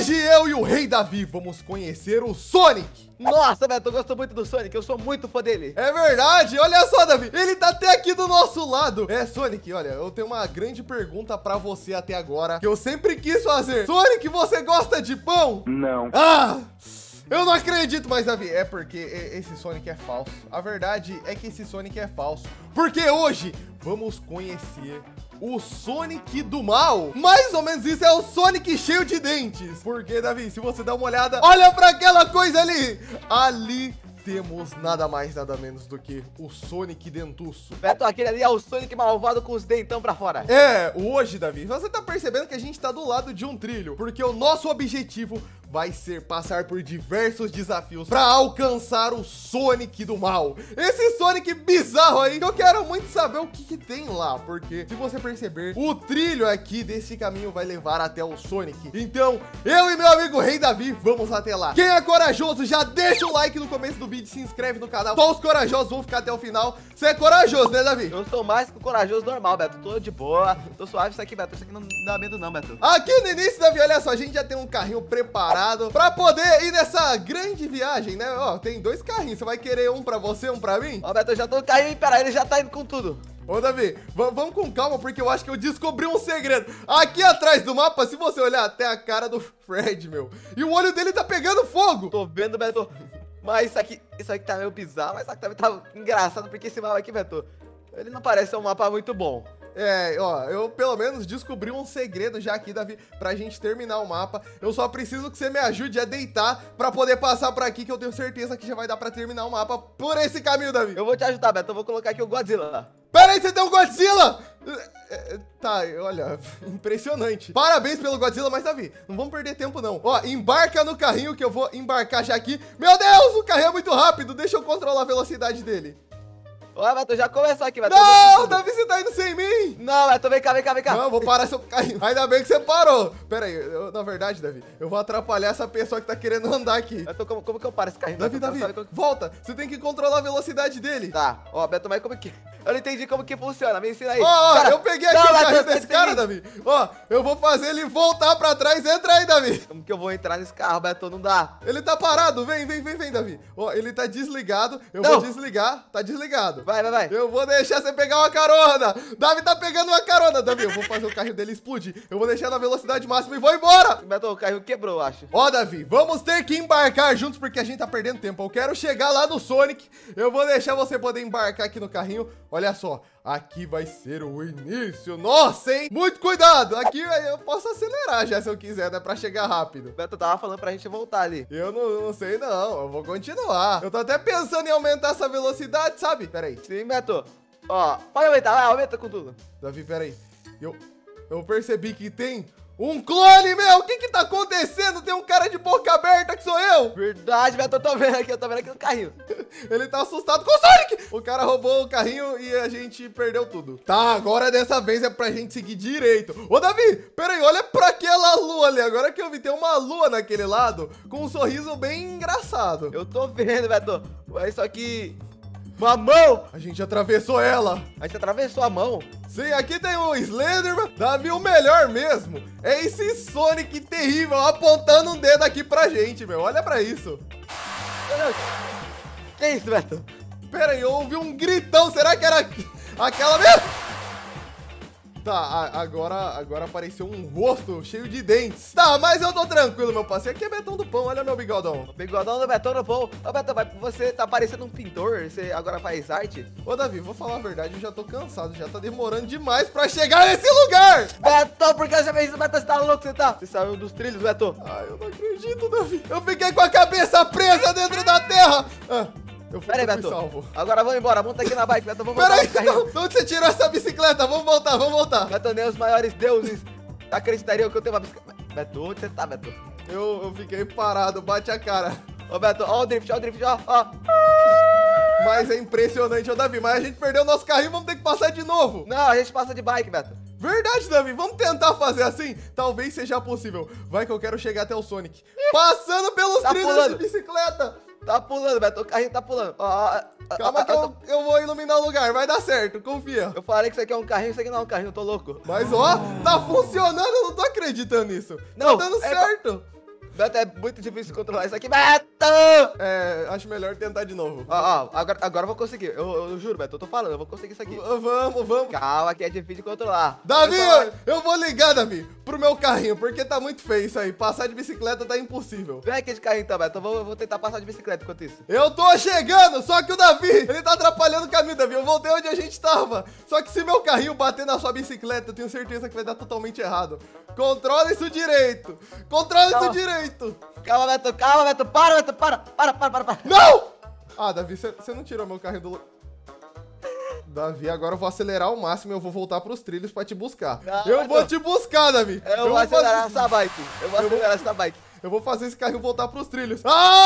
Hoje eu e o Rei Davi vamos conhecer o Sonic. Nossa, Beto, eu gosto muito do Sonic, eu sou muito fã dele. É verdade, olha só, Davi, ele tá até aqui do nosso lado. É, Sonic, olha, eu tenho uma grande pergunta pra você até agora, que eu sempre quis fazer. Sonic, você gosta de pão? Não. Ah! Eu não acredito, mas Davi, é porque esse Sonic é falso. A verdade é que esse Sonic é falso. Porque hoje vamos conhecer o Sonic do mal. Mais ou menos isso, é o Sonic cheio de dentes. Porque, Davi, se você dá uma olhada, olha pra aquela coisa ali. Ali temos nada mais, nada menos do que o Sonic dentuço. Beto, aquele ali é o Sonic malvado com os dentão pra fora. É, hoje, Davi, você tá percebendo que a gente tá do lado de um trilho. Porque o nosso objetivo vai ser passar por diversos desafios pra alcançar o Sonic do mal. Esse Sonic bizarro aí, que eu quero muito saber o que tem lá. Porque, se você perceber, o trilho aqui desse caminho vai levar até o Sonic. Então, eu e meu amigo Rei Davi, vamos até lá. Quem é corajoso, já deixa o like no começo do vídeo, se inscreve no canal. Só os corajosos vão ficar até o final. Você é corajoso, né, Davi? Eu sou mais que o corajoso normal, Beto. Tô de boa, tô suave isso aqui, Beto. Isso aqui não dá medo não, Beto. Aqui no início, Davi, olha só, a gente já tem um carrinho preparado pra poder ir nessa grande viagem, né? Ó, tem dois carrinhos, você vai querer um pra você, um pra mim? Ó, Beto, eu já tô caindo, pera, ele já tá indo com tudo. Ô, Davi, vamos com calma, porque eu acho que eu descobri um segredo. Aqui atrás do mapa, se você olhar, até a cara do Fred, meu. E o olho dele tá pegando fogo. Tô vendo, Beto. Mas isso aqui tá meio bizarro, mas isso aqui também tá engraçado, porque esse mapa aqui, Beto, ele não parece ser um mapa muito bom. É, ó, eu pelo menos descobri um segredo já aqui, Davi, pra gente terminar o mapa. Eu só preciso que você me ajude a deitar pra poder passar por aqui, que eu tenho certeza que já vai dar pra terminar o mapa por esse caminho, Davi. Eu vou te ajudar, Beto, eu vou colocar aqui o Godzilla. Pera aí, você tem um Godzilla! Tá, olha, impressionante. Parabéns pelo Godzilla, mas Davi, não vamos perder tempo não. Ó, embarca no carrinho que eu vou embarcar já aqui. Meu Deus, o carrinho é muito rápido, deixa eu controlar a velocidade dele. Ó, Beto, já começou aqui, Beto. Não, Davi, você tá indo sem mim. Não, Beto, vem cá, vem cá, vem cá. Não, eu vou parar seu carrinho. Ainda bem que você parou. Pera aí, na verdade, Davi, eu vou atrapalhar essa pessoa que tá querendo andar aqui. Beto, como que eu paro esse carrinho? Davi, Beto? Davi, volta. Você tem que controlar a velocidade dele. Tá, ó, Beto, mas como que... Eu não entendi como que funciona, me ensina aí. Ó, Cara, eu peguei aqui não, o Beto, carrinho você desse tem cara, que- Davi. Ó, eu vou fazer ele voltar pra trás. Entra aí, Davi. Como que eu vou entrar nesse carro, Beto? Não dá. Ele tá parado. Vem, Davi. Ó, ele tá desligado. Eu Não. vou desligar. Tá desligado. Vai, vai, vai. Eu vou deixar você pegar uma carona. Davi tá pegando uma carona. Davi, eu vou fazer o carrinho dele explodir. Eu vou deixar na velocidade máxima e vou embora. Beto, o carrinho quebrou, eu acho. Ó, Davi, vamos ter que embarcar juntos porque a gente tá perdendo tempo. Eu quero chegar lá no Sonic. Eu vou deixar você poder embarcar aqui no carrinho. Olha só, aqui vai ser o início. Nossa, hein? Muito cuidado. Aqui eu posso acelerar já se eu quiser, né? Pra chegar rápido. Beto tava falando pra gente voltar ali. Eu não sei não, eu vou continuar. Eu tô até pensando em aumentar essa velocidade, sabe? Pera aí, Sim, Beto. Ó, pode aumentar lá, aumenta com tudo. Davi, pera aí. Eu percebi que tem um clone, meu! O que tá acontecendo? Tem um cara de boca aberta que sou eu! Verdade, Beto, eu tô vendo aqui no carrinho. Ele tá assustado com o Sonic! O cara roubou o carrinho e a gente perdeu tudo. Tá, agora dessa vez é pra gente seguir direito. Ô, Davi, pera aí, olha pra aquela lua ali. Agora que eu vi, tem uma lua naquele lado com um sorriso bem engraçado. Eu tô vendo, Beto. É isso aqui. Uma mão! A gente atravessou ela. A gente atravessou a mão. Sim, aqui tem o Slenderman. Davi, o melhor mesmo é esse Sonic terrível apontando um dedo aqui pra gente, meu. Olha pra isso. Meu Deus. Que isso, Beto? Pera aí, eu ouvi um gritão. Será que era aquela mesmo? Tá, agora apareceu um rosto cheio de dentes. Tá, mas eu tô tranquilo, meu parceiro. Aqui é Betão do Pão, olha meu bigodão. O bigodão do Betão no pão. Ô, Beto, mas você tá parecendo um pintor. Você agora faz arte? Ô, Davi, vou falar a verdade, eu já tô cansado. Já tá demorando demais pra chegar nesse lugar. Beto, por que você fez isso, Beto? Você tá louco? Você saiu dos trilhos, Beto? Ai, eu não acredito, Davi. Eu fiquei com a cabeça presa dentro da terra. Eu fui, Pera aí, eu fui Beto. salvo. Agora vamos embora. Monta aqui na bike, Beto. Vamos Pera voltar aí, no carrinho. de onde você tirou essa bicicleta? Vamos voltar, vamos voltar. Beto, nem os maiores deuses acreditariam que eu tenho uma bicicleta. Beto, onde você tá, Beto? Eu fiquei parado, bate a cara. Ô, Beto, ó o drift, ó. Mas é impressionante, ô Davi. Mas a gente perdeu o nosso carrinho, vamos ter que passar de novo. Não, a gente passa de bike, Beto. Verdade, Davi, vamos tentar fazer assim? Talvez seja possível. Vai que eu quero chegar até o Sonic. Passando pelos Tá trilhos pulando. de bicicleta. Tá pulando, Beto. O carrinho tá pulando. Calma que eu vou iluminar o lugar, vai dar certo, confia. Eu falei que isso aqui é um carrinho, isso aqui não é um carrinho, eu tô louco. Mas ó, tá funcionando, eu não tô acreditando nisso. Não, Tá dando é- certo. Beto, é muito difícil controlar isso aqui, Beto! É, acho melhor tentar de novo. Ó, agora eu vou conseguir. Eu juro, Beto, eu tô falando, eu vou conseguir isso aqui. Vamos. Calma, que é difícil de controlar. Davi, eu vou ligar, Davi, pro meu carrinho, porque tá muito feio isso aí. Passar de bicicleta tá impossível. Vem aqui de carrinho então, Beto. Eu vou tentar passar de bicicleta enquanto isso. Eu tô chegando, só que o Davi, ele tá atrapalhando o caminho, Davi. Eu voltei onde a gente tava. Só que se meu carrinho bater na sua bicicleta, eu tenho certeza que vai dar totalmente errado. Controla isso direito. Controla isso direito. Calma, Beto. Para, Beto. Para. Não! Ah, Davi, você não tirou meu carrinho do... Davi, agora eu vou acelerar ao máximo e eu vou voltar pros trilhos pra te buscar. Não, eu vou te buscar, Davi. Eu vou acelerar essa bike. Eu vou fazer esse carrinho voltar pros trilhos.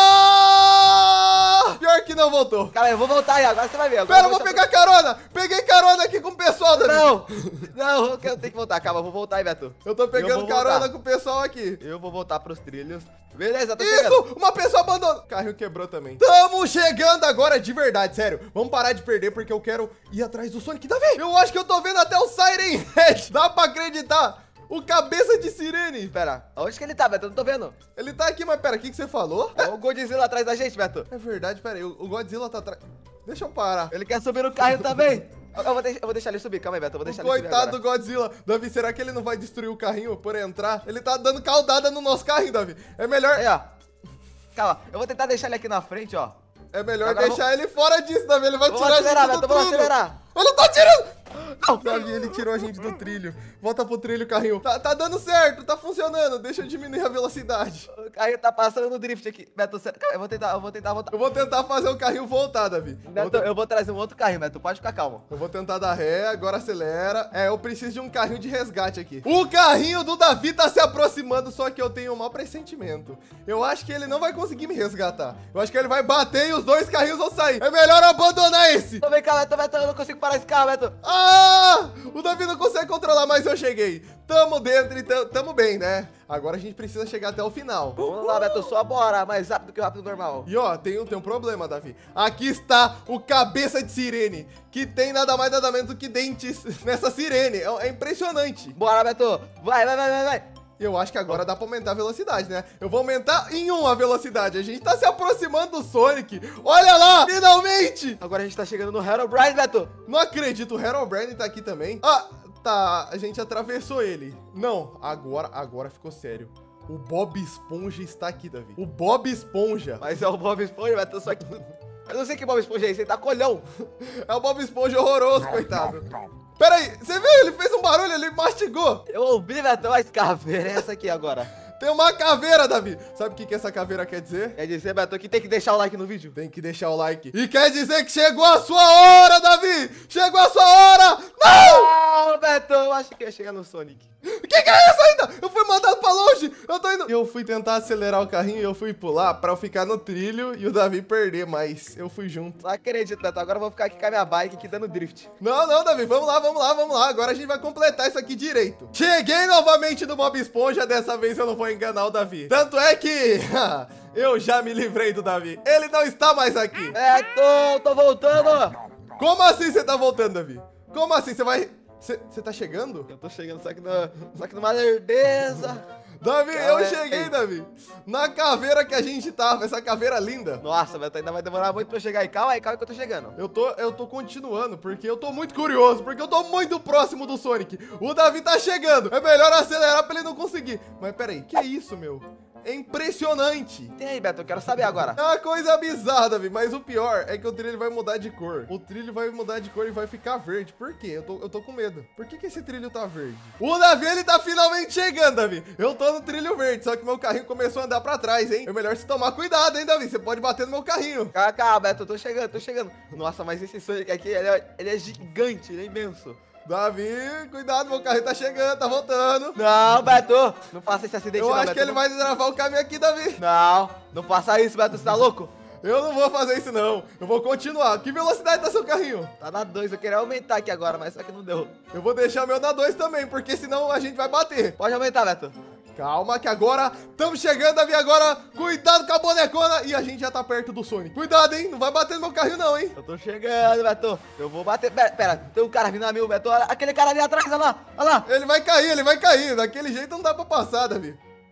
Ah! Pior que não voltou. Calma aí, eu vou voltar aí, agora você vai ver. Pera, eu vou pegar carona. Peguei carona aqui com o pessoal, Davi. Não, eu tenho que voltar. Calma, eu vou voltar aí, Beto. Eu tô pegando carona com o pessoal aqui. Eu vou voltar pros trilhos. Beleza, tô Isso, chegando. uma pessoa abandonou. O carrinho quebrou também. Tamo chegando agora de verdade, sério. Vamos parar de perder porque eu quero ir atrás do Sonic. Davi, eu acho que eu tô vendo até o Siren Head. Dá pra acreditar. O cabeça de sirene. Pera, onde que ele tá, Beto? Eu não tô vendo. Ele tá aqui, mas pera, o que você falou? É o Godzilla atrás da gente, Beto. É verdade, pera aí, o Godzilla tá atrás. Deixa eu parar. Ele quer subir no carro também. Eu vou deixar ele subir, calma aí, Beto. Eu vou deixar ele subir Coitado agora. do Godzilla. Davi, será que ele não vai destruir o carrinho por entrar? Ele tá dando caudada no nosso carrinho, Davi. É melhor... Aí, ó. Calma, eu vou tentar deixar ele aqui na frente, ó. É melhor Agora deixar ele fora disso, Davi. Ele vai Vamos tirar acelerar, a gente do Beto, vamos trilho. acelerar. Ele tá tirando... Não, Davi, ele tirou a gente do trilho. Volta pro trilho, carrinho. Tá dando certo, tá funcionando. Deixa eu diminuir a velocidade. O carrinho tá passando no drift aqui. Beto, calma, eu vou tentar voltar. Eu vou tentar fazer o carrinho voltar, Davi. Beto, eu vou trazer um outro carrinho, Beto. Pode ficar calmo. Eu vou tentar dar ré, agora acelera. É, eu preciso de um carrinho de resgate aqui. O carrinho do Davi tá se aproximando, só que eu tenho um mau pressentimento. Eu acho que ele não vai conseguir me resgatar. Eu acho que ele vai bater e os dois carrinhos vão sair. É melhor eu abandonar esse. Tô bem, calma, Beto, eu não consigo parar esse carro, Beto. Ah! O Davi não consegue controlar, mas eu cheguei. Tamo dentro e tamo bem, né? Agora a gente precisa chegar até o final. Vamos lá, Beto, só bora. Mais rápido que o rápido normal. E ó, tem um problema, Davi. Aqui está o cabeça de sirene, que tem nada mais nada menos do que dentes nessa sirene. É impressionante. Bora, Beto. Vai. Eu acho que agora dá pra aumentar a velocidade, né? Eu vou aumentar em 1 a velocidade. A gente tá se aproximando do Sonic. Olha lá, finalmente! Agora a gente tá chegando no Herobrine, Beto. Não acredito, o Herobrine tá aqui também. Ah, tá, a gente atravessou ele. Não, agora ficou sério. O Bob Esponja está aqui, Davi. O Bob Esponja. Mas é o Bob Esponja, Beto, só que... Eu não sei que Bob Esponja é esse, ele tá colhão. É o Bob Esponja horroroso, coitado. Pera aí, você viu? Ele fez um barulho, ele mastigou. Eu ouvi, Beto, mas caveira é essa aqui agora. Tem uma caveira, Davi. Sabe o que essa caveira quer dizer? Quer dizer, Beto, que tem que deixar o like no vídeo. Tem que deixar o like. E quer dizer que chegou a sua hora, Davi. Chegou a sua hora. Não! Não, Beto, eu acho que ia chegar no Sonic. Que é isso ainda? Eu fui mandado pra longe. Eu tô indo... Eu fui tentar acelerar o carrinho e eu fui pular pra eu ficar no trilho e o Davi perder, mas eu fui junto. Não acredito, Beto. Agora eu vou ficar aqui com a minha bike aqui dando drift. Não, Davi. Vamos lá. Agora a gente vai completar isso aqui direito. Cheguei novamente no Bob Esponja. Dessa vez eu não vou enganar o Davi. Tanto é que... eu já me livrei do Davi. Ele não está mais aqui. Tô voltando. Como assim você tá voltando, Davi? Como assim? Você vai... Você tá chegando? Eu tô chegando, só que numa lerdeza. Davi, Calma eu aí. cheguei, Davi. Na caveira que a gente tava, essa caveira linda. Nossa, Beto, ainda vai demorar muito pra eu chegar aí. Calma aí que eu tô chegando. Eu tô continuando, porque eu tô muito curioso, porque eu tô muito próximo do Sonic. O Davi tá chegando. É melhor acelerar pra ele não conseguir. Mas peraí, que é isso, meu? É impressionante. E aí, Beto, eu quero saber agora. É uma coisa bizarra, Davi, mas o pior é que o trilho vai mudar de cor. O trilho vai mudar de cor e vai ficar verde. Por quê? Eu tô com medo. Por que esse trilho tá verde? O Davi, ele tá finalmente chegando, Davi. Eu tô no trilho verde, só que meu carrinho começou a andar pra trás, hein? É melhor se tomar cuidado, hein, Davi? Você pode bater no meu carrinho. Calma, Beto, eu tô chegando. Nossa, mas esse Sonic aqui, ele é gigante, ele é imenso. Davi, cuidado, meu carrinho tá chegando, tá voltando. Não, Beto, não faça esse acidente Eu não, acho Beto, que ele não... vai travar o caminho aqui, Davi. Não faça isso, Beto, você tá louco? Eu não vou fazer isso, não. Eu vou continuar. Que velocidade tá seu carrinho? Tá na 2, eu queria aumentar aqui agora, mas só que não deu. Eu vou deixar o meu na 2 também, porque senão a gente vai bater. Pode aumentar, Beto. Calma que agora estamos chegando, Davi, agora cuidado com a bonecona e a gente já tá perto do Sonic. Cuidado, hein, não vai bater no meu carrinho não, hein. Eu tô chegando, Beto, eu vou bater, pera, tem um cara vindo a mil, Beto, olha aquele cara ali atrás, olha lá. Ele vai cair, daquele jeito não dá pra passar, Davi.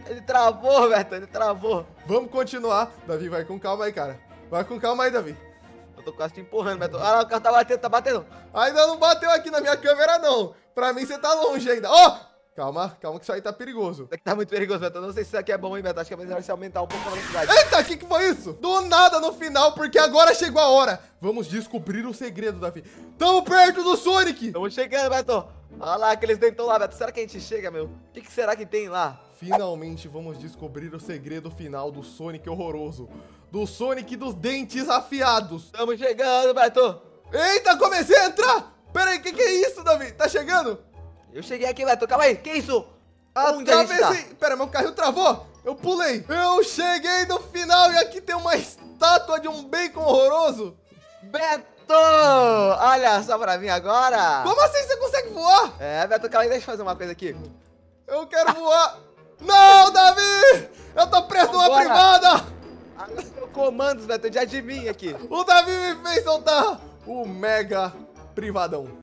Ele travou, Beto, ele travou. Vamos continuar. Davi, vai com calma aí, cara. Vai com calma aí, Davi. Eu tô quase te empurrando, Beto. Ah, o carro tá batendo, tá batendo. Ainda não bateu aqui na minha câmera, não. Pra mim, você tá longe ainda. Ó! Calma, calma que isso aí tá perigoso. Isso aqui tá muito perigoso, Beto. Eu não sei se isso aqui é bom, hein, Beto. Acho que é melhor se aumentar um pouco a velocidade. Eita, o que foi isso? Do nada no final, porque agora chegou a hora. Vamos descobrir o segredo, Davi. Tamo perto do Sonic. Estamos chegando, Beto. Olha lá aqueles dentão lá, Beto. Será que a gente chega, meu? O que será que tem lá? Finalmente vamos descobrir o segredo final do Sonic horroroso. Do Sonic dos dentes afiados. Estamos chegando, Beto. Eita, comecei a entrar. Pera aí, que é isso, Davi? Tá chegando? Eu cheguei aqui, Beto. Calma aí. Que isso? Onde a gente Atravessei. tá? Pera, meu carro travou. Eu pulei. Eu cheguei no final e aqui tem uma estátua de um bacon horroroso. Beto! Olha só pra mim agora. Como assim você consegue voar? É, Beto, calma aí. Deixa eu fazer uma coisa aqui. Eu quero voar. Não, Davi! Eu tô preso numa Vambora. privada. Agora tem comandos, Beto, de admin aqui. O Davi me fez soltar o mega privadão.